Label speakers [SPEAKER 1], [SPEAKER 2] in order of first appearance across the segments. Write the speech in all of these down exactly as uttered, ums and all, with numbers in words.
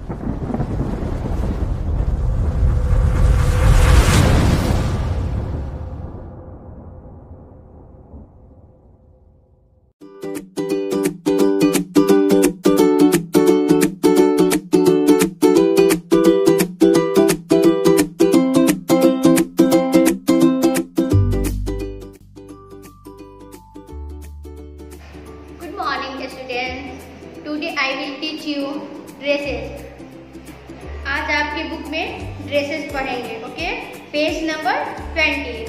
[SPEAKER 1] Good morning students. Today I will teach you dresses. आज आपकी book में dresses पढ़ेंगे. Okay, page number twenty.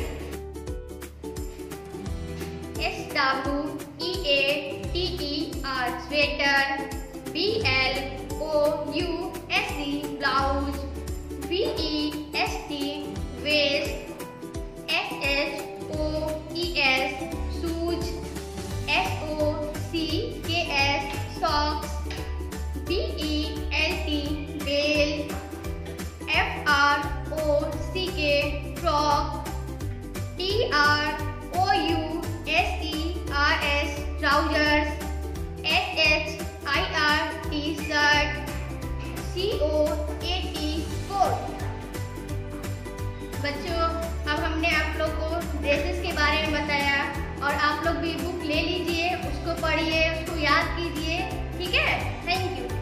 [SPEAKER 1] S W E A T E R sweater, B L O U S E blouse, B E S T vest, S H O E S shoes, S O C K S socks, B E L T belt, F R O C K frock, T R O U S T R S trousers, H H I R T shirt, C O A T coat. बच्चों, अब हमने आप लोग को dresses के बारे में बताया और आप लोग भी बुक ले लीजिए, उसको पढ़िए, उसको याद कीजिए. ठीक है, thank you.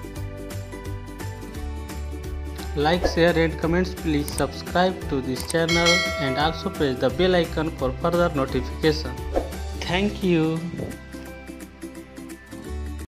[SPEAKER 2] Like, share and comments. Please subscribe to this channel and also press the bell icon for further notification. Thank you.